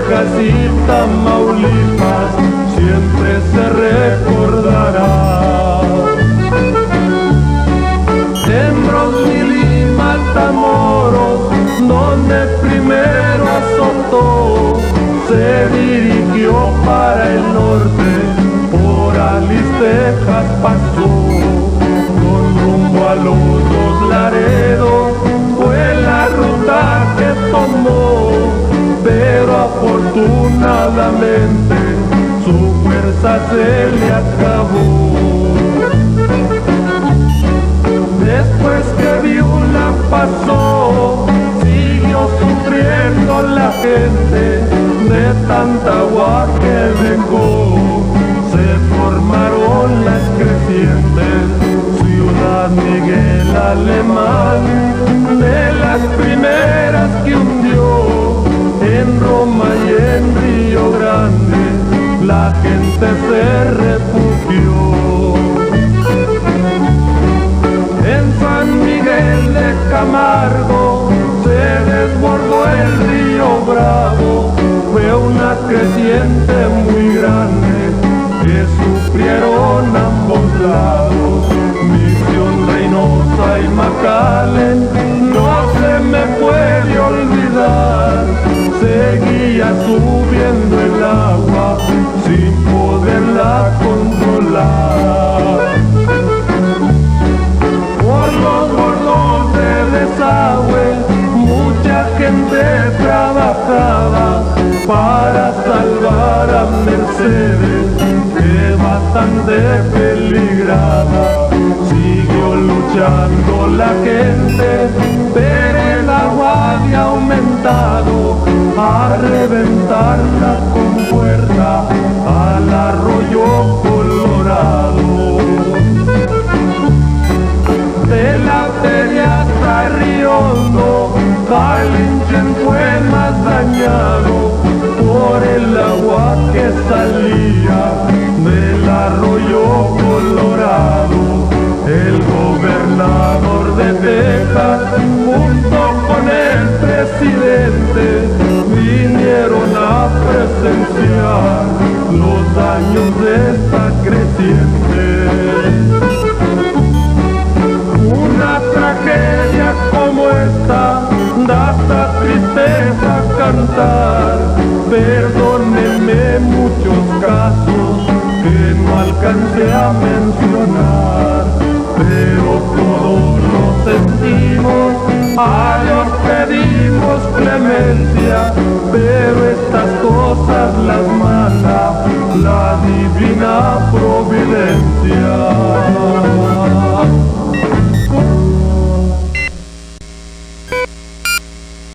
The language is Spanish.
Tejas y Tamaulipas siempre se recordará. En Brownsville y Matamoros, donde primero azotó, se dirigió para el norte, por Alice, Tejas pasó, con rumbo a los Dos Laredos, fue la ruta que tomó, pero afortunadamente su fuerza se le acabó. Después que Viula pasó, siguió sufriendo la gente de tanta agua que dejó. Se formaron las crecientes, Ciudad Miguel Alemán, de las primeras que hundió. En Roma y en Río Grande la gente se refugió. En San Miguel de Camargo se desbordó el río Bravo, fue una creciente muy grande que sufrieron ambos lados. Misión Reynosa y McAllen no se me puede olvidar, seguía subiendo el agua sin poderla controlar. Por los bordos de desagüe mucha gente trabajaba para salvar a Mercedes, que bastante peligraba. Siguió luchando la gente, pero el agua había aumentado a reventarla con fuerza al arroyo Colorado. De la feria hasta Río Hondo, Harlingen fue más dañado por el agua que salía del arroyo Colorado. El gobernador de Texas junto con el presidente vinieron a presenciar los daños de esta creciente. Una tragedia como esta da hasta tristeza cantar. Perdónenme muchos casos que no alcancé a mencionar, pero todos lo sentimos, a Dios pedimos clemencia, pero estas cosas